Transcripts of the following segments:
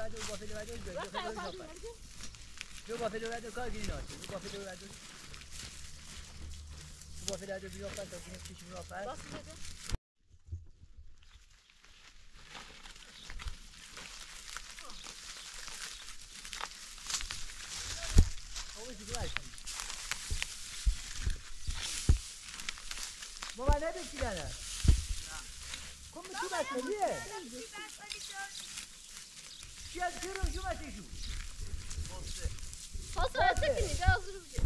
Baba ne bekliyorsun? Kom tu bak niye? Gel görün şu maçı şu. Pası ötekini de hazırım diyor.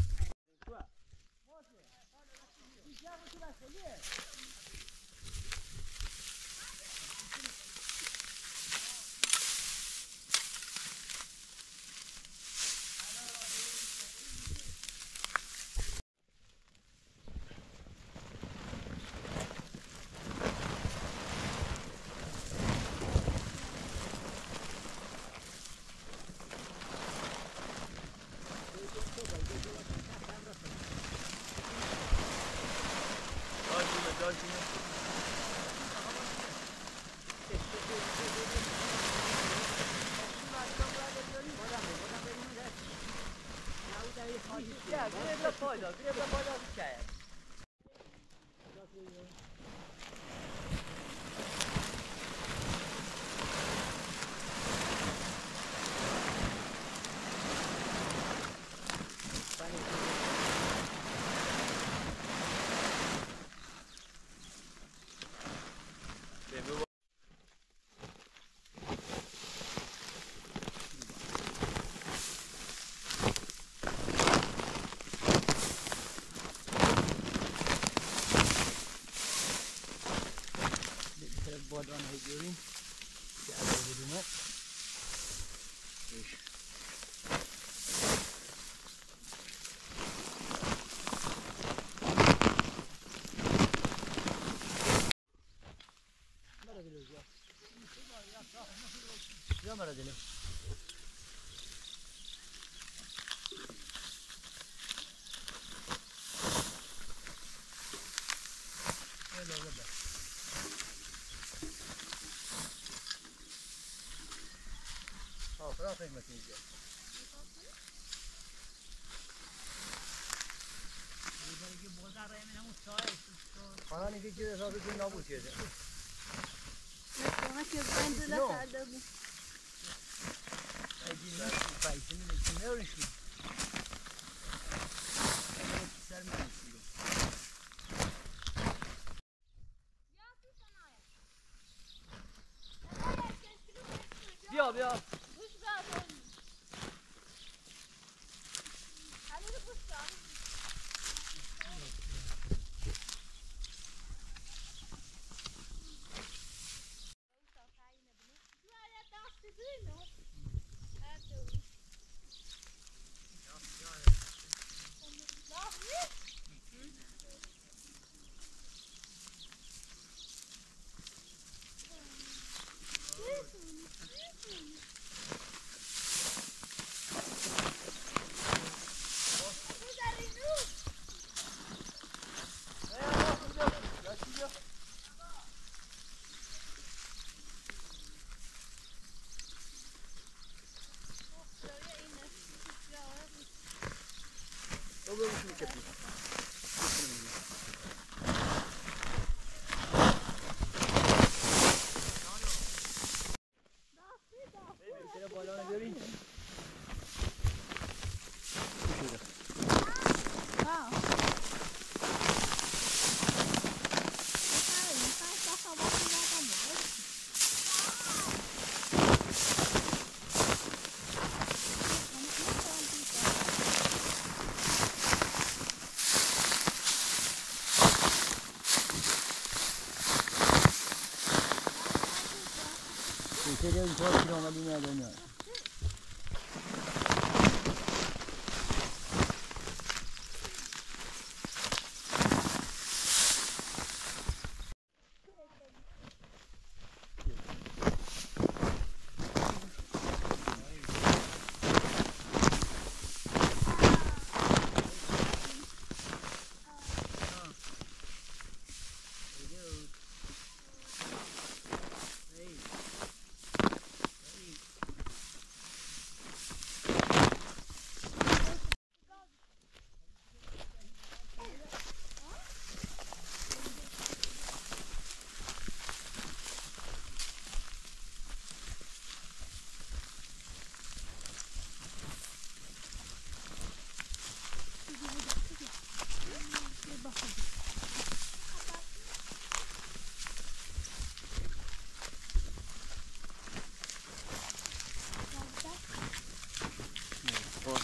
Ya, greba pojdo hikaye. بادان هجوریم که از بدونه یا مرا دلم خدا فهمت اینجا دیگه بازار را همین همون سایه خانه نیگه چیز حسابی که نابود شده مثلا که بندلا کرده بود اگه نه پیسی نیست نورشی سر می‌کنی بیا بیا Seria un po' più una linea del mio.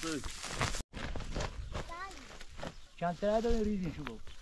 چند تا داریم ریزی شو بود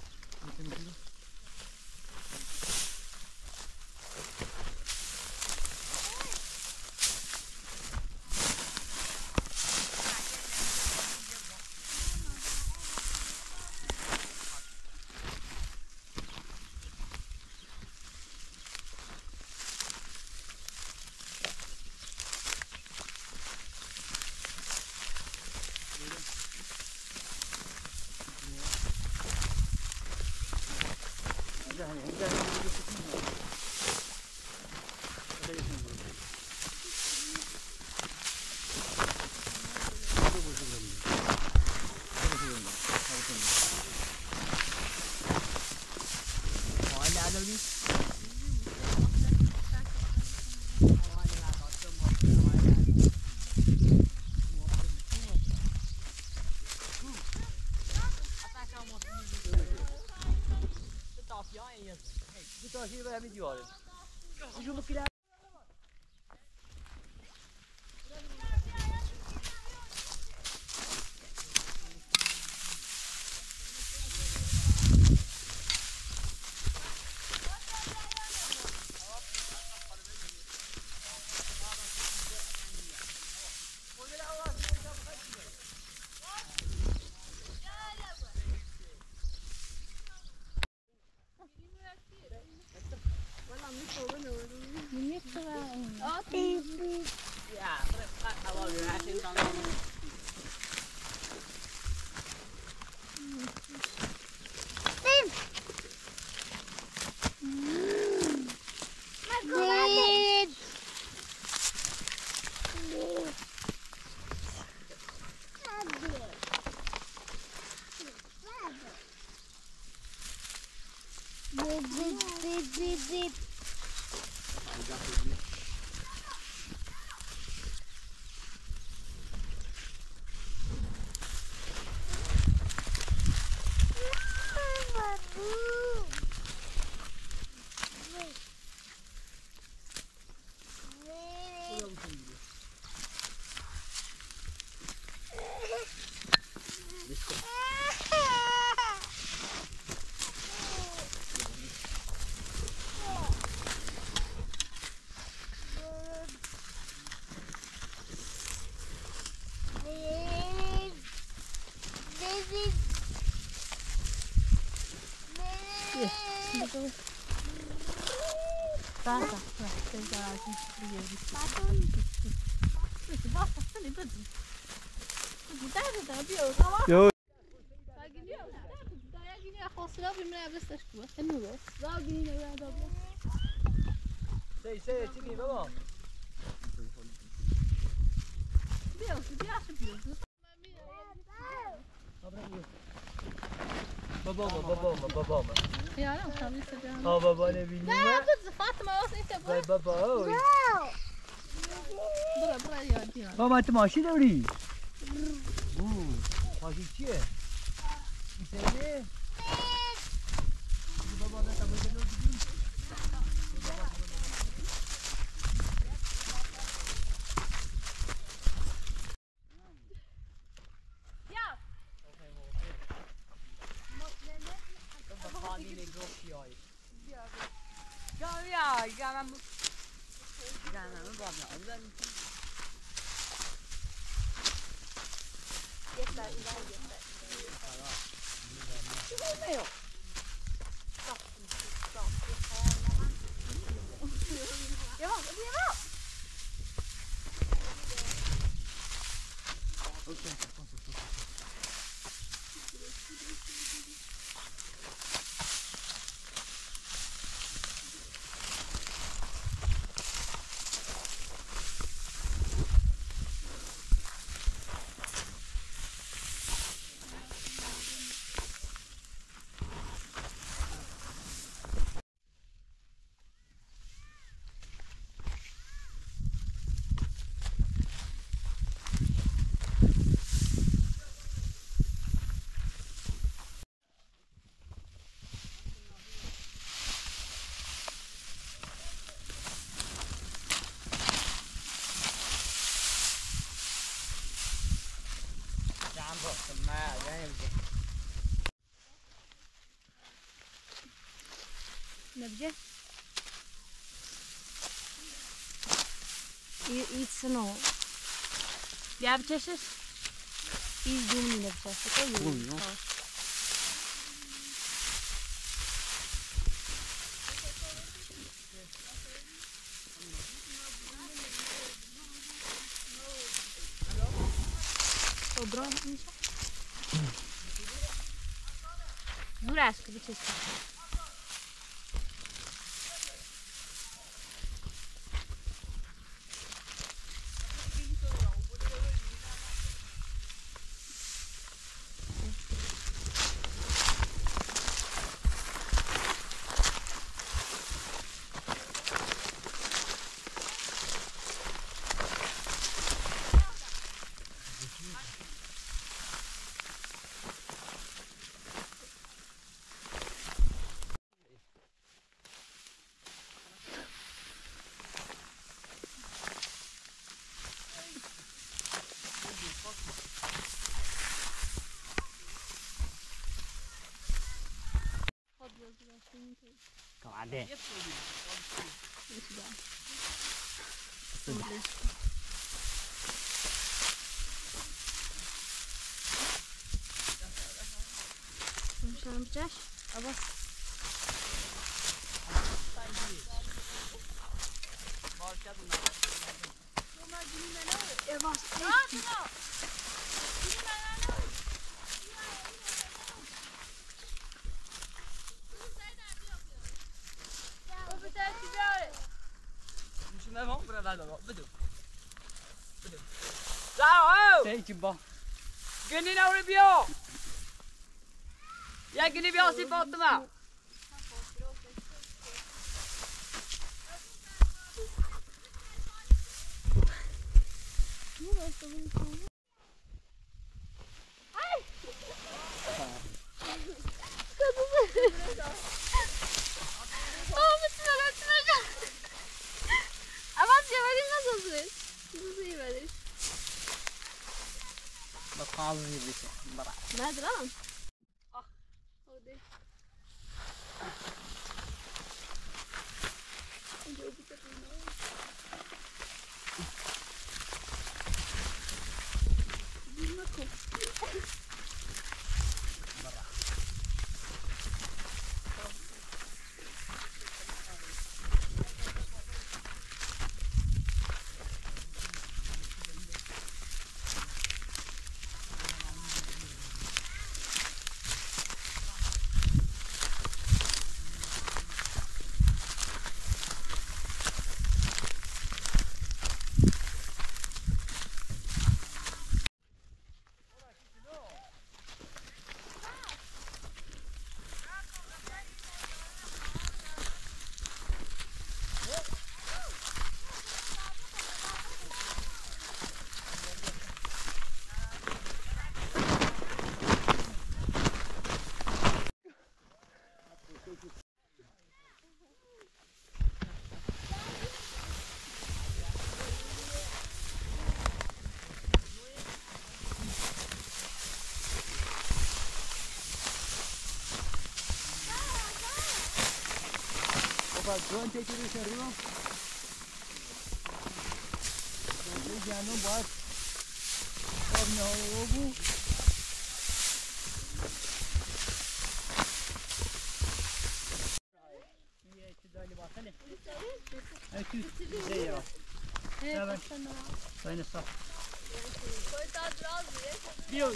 تاشی به همین دیواره شو بکیره Basta, Jo. Säg till mig vad? بابا خیالم خبری سجام بابا نبینیم نه بود فاطمه واسه اینکه بابا برا یادی بابا تو ماشین داری؟ ماشین چیه؟ میسه بابا نه تمام نبجه eat snow بیا بچشش این دومی نبجه برا میشه زور است که بچسته Còn ăn đi. Şunu bıçak. Abas. Đây chim bò. Gini nào đi bio. Ya gini bio si bot ma. Bakal ni bisa. Berat. ما درام Drone take it arriba. Ya no vas. No bu. Ye tidali bakale. Evet, şey ya. Evet. Sayın sağ. Diyor.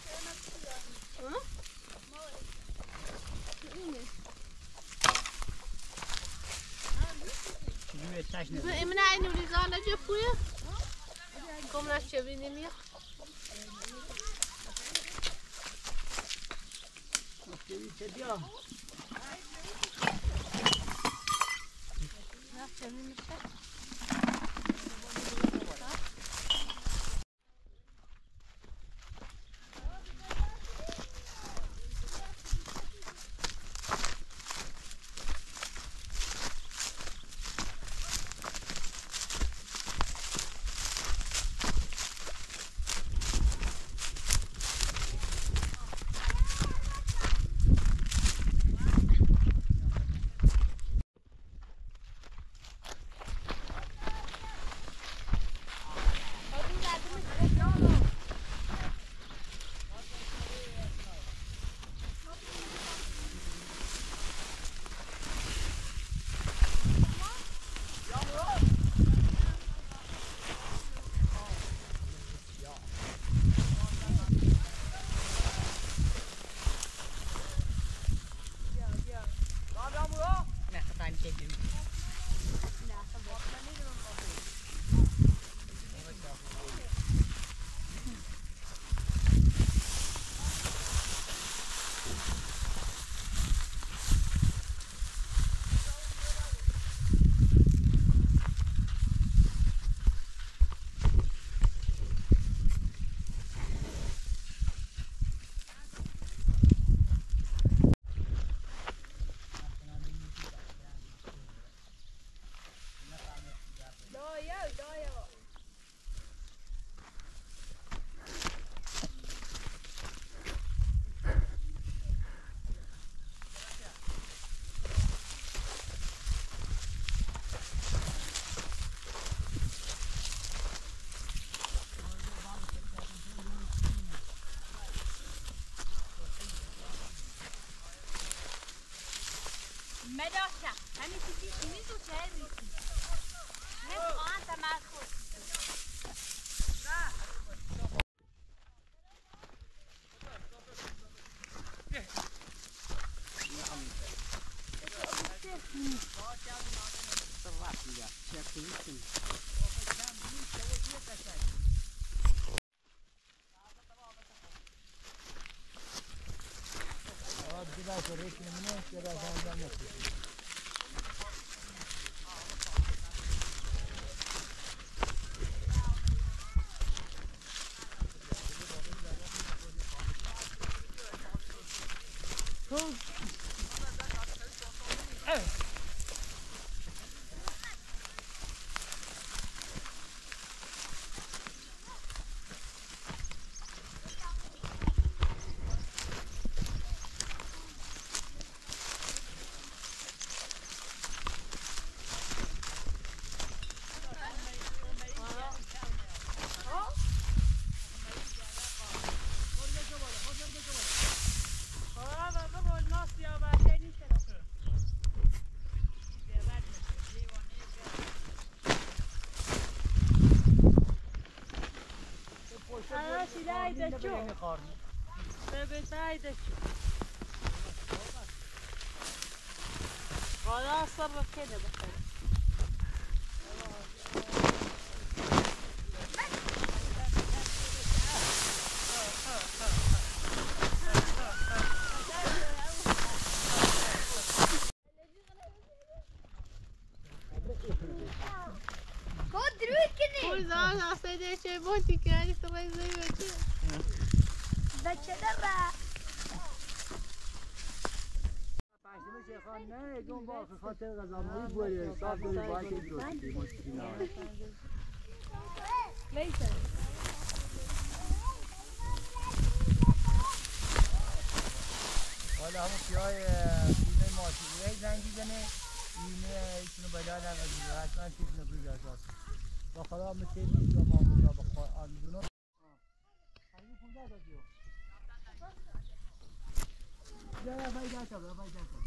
من عيني وليزانا جفوية كم ناس شبيني ليه داشتم همین چیزی میزو چه ریسی نه آن تمرکز خلاص صرف كده بس زمان اصلا چه بودی که هنی تو رای زایی بچه بچه داره پشتمه شیخان نه جون با خاطر غذامایی بوده صاف دوی باید این درستی مشکلی نه لیسه حالا همون پیای بیمه ماشینی زنگی زنه بیمه ایشونو بلادن از این حتما چیزنو بریز اساس با خدا مثل نیست و ما خدا بخواه آمدونو خیلی 15 دادیو یا باید داشتا باید داشتا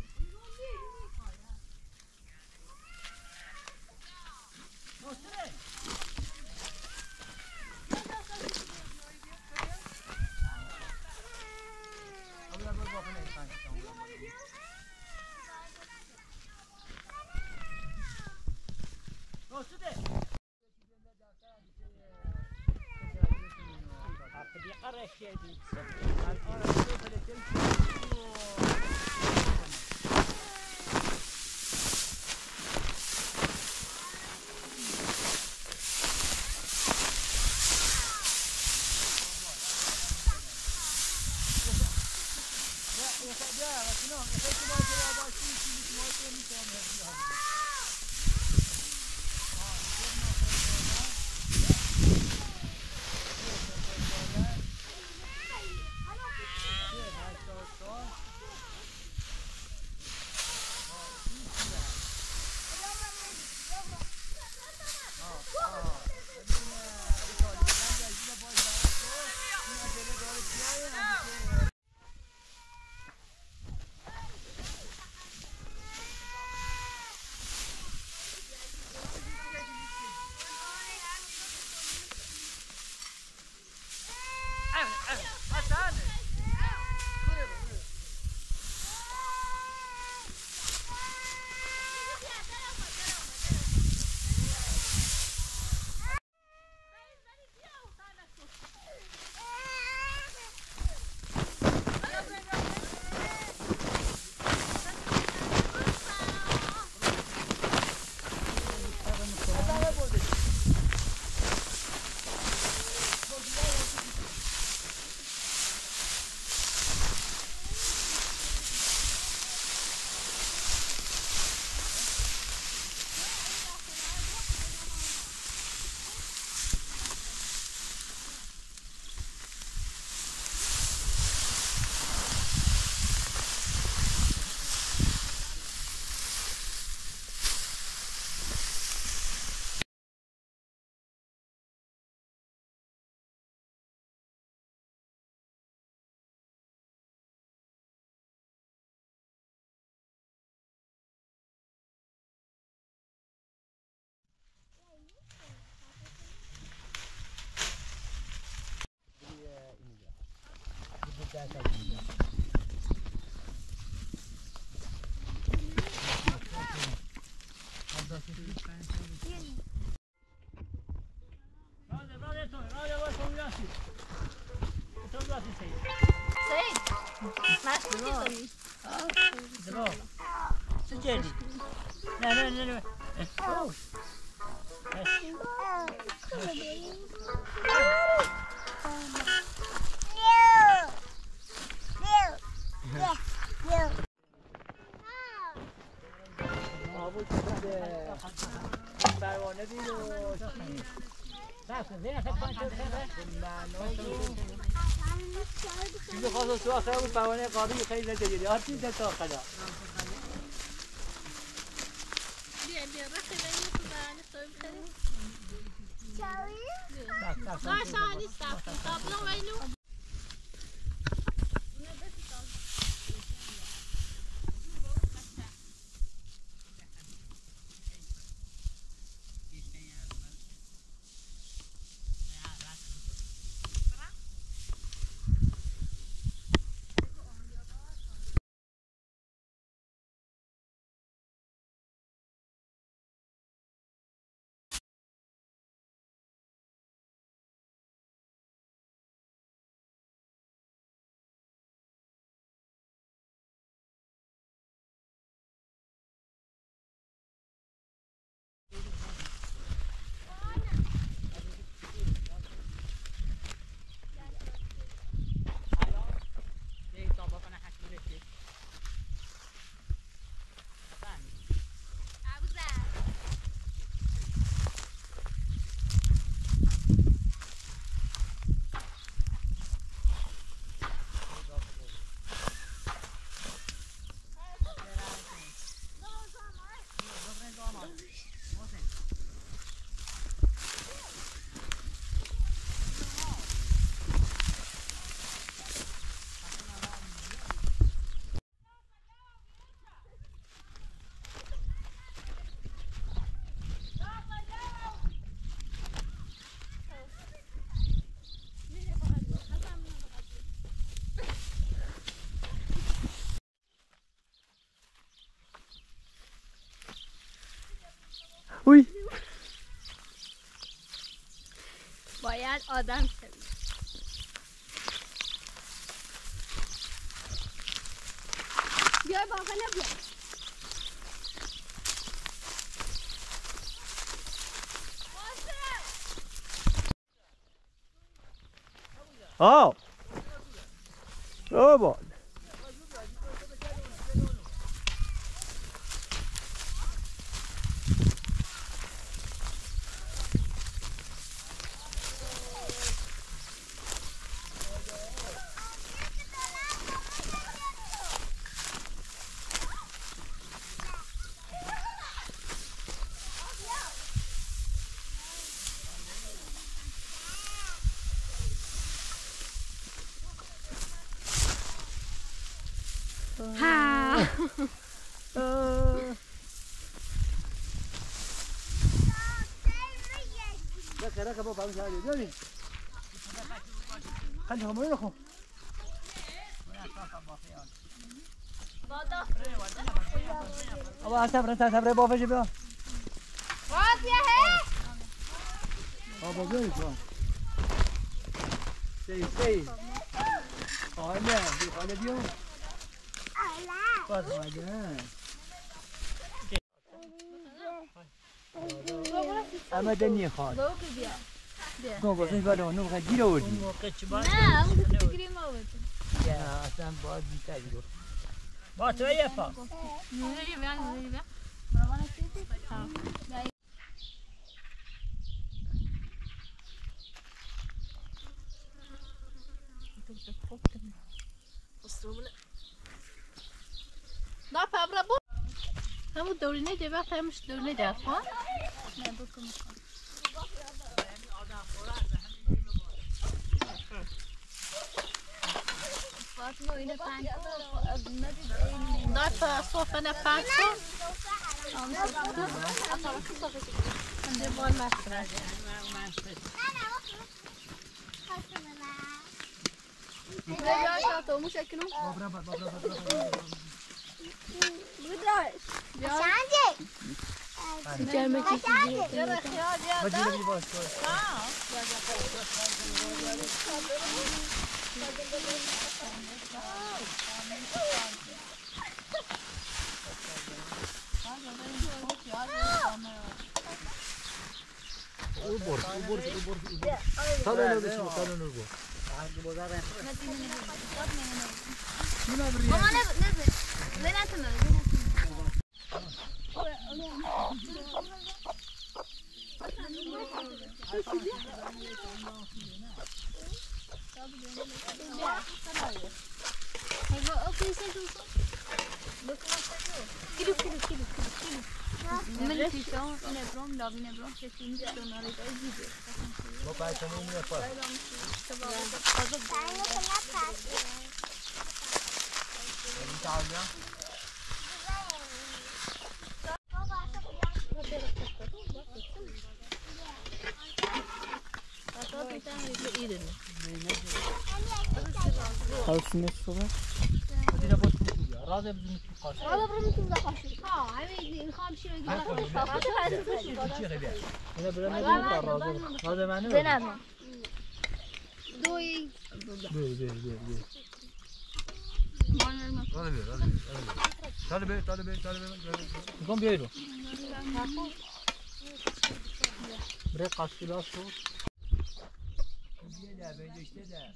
مستره اولا باید باقی نیستان حقی قرش شدید الان اشوف پروانه بید و چیزی خواست سو آخره بود پروانه قابل خیلی زده یاد چیز در تا آخره بیا رخی بینی تو برانی سویم خیلی باشه نیست تابلو ویلو اوی باید آدم شوی بیای باقا نبیا آه بابا ركب بابا مش عارف جميل خليهم يروحوا ابا صبر بابا جيبها راضية هي بابا جاي شو سي خاله دي خاله ديو لا اما دنيا خال نو بس بالو نو غادي وردي لا ممكن تجري موت يا اصلا بعد بيتاجروا ما تويا فا لا فابرا بو همو دورينه جبه همش دورينه جافا نه بكم فاطمه اینه ضعف صوفه نفسه عنده بال مسرح بیا شاتو مو شکنو شانجي Gelmek istiyor. Hadi bir baş koy. Ubor. Salon urgo. Mama ne? Zeynep mi? Kalsın sonra. Hadi de boş ya. Razı bizim karşı. Valla buranın tuzda kaçıyor. Ha, evet, kan bir şey ödüyor. Yine böyle ne diyor razı. Razı beni. Zeynep mi? Doy. Dur. Hadi be. Kom bir yere. Buraya kaç kilo su? Diye bence işte de.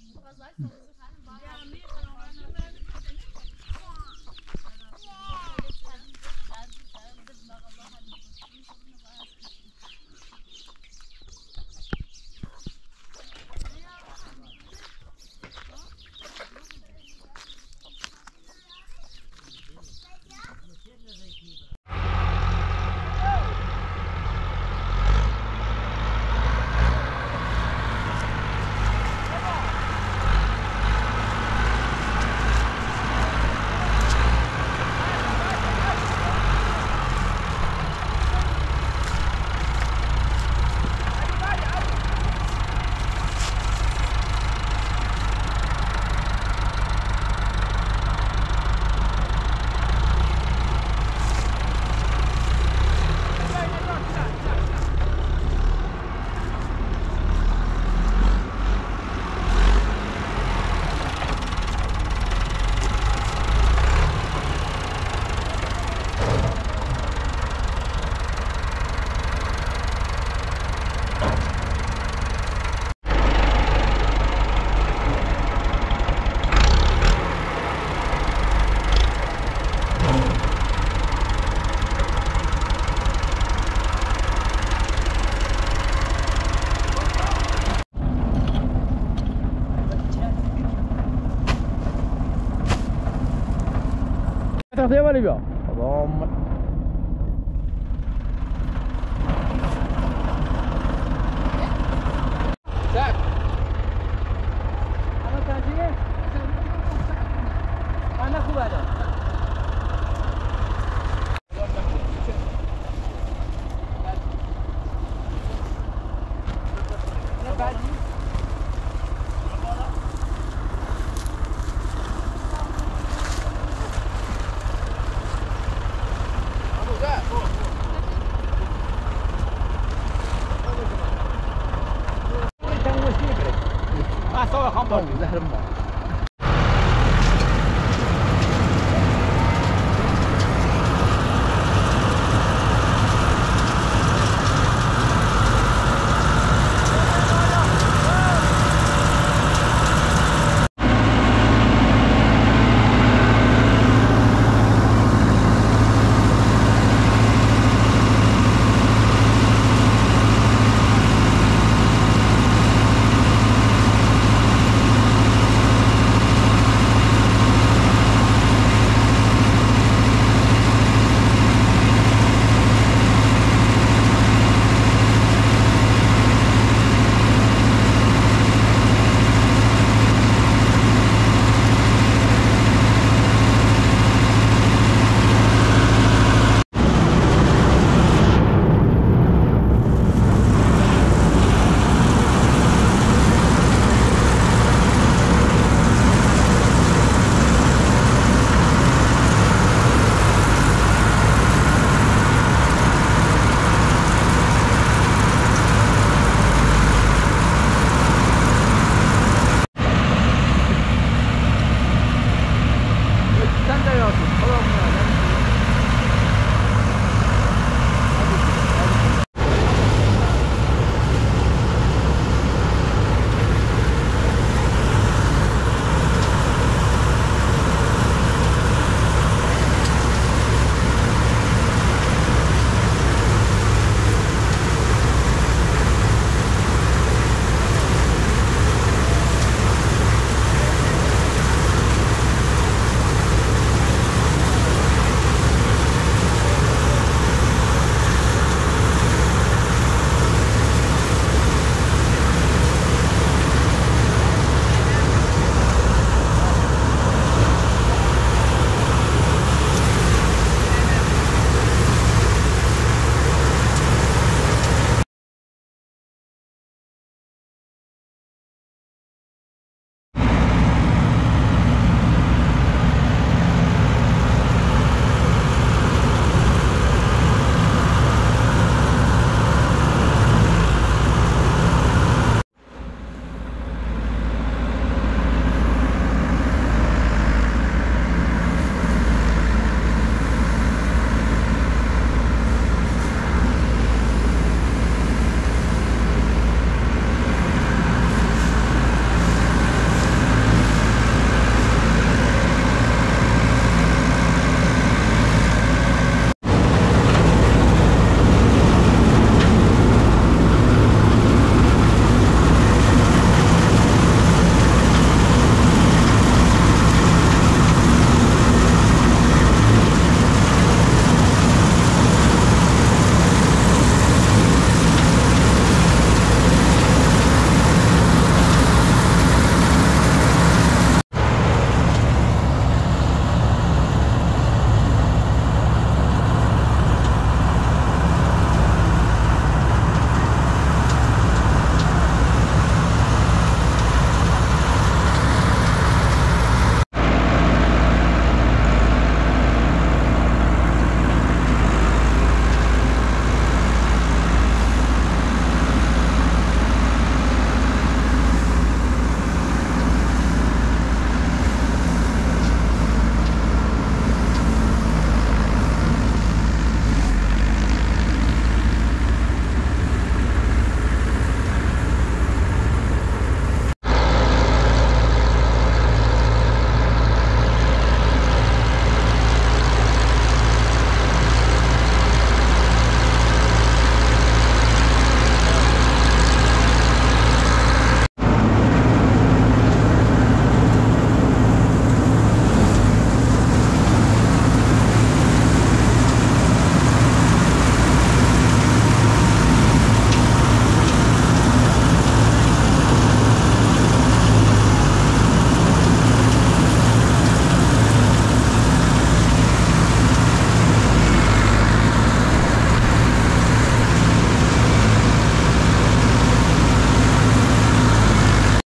Tahtaya var ya. Adam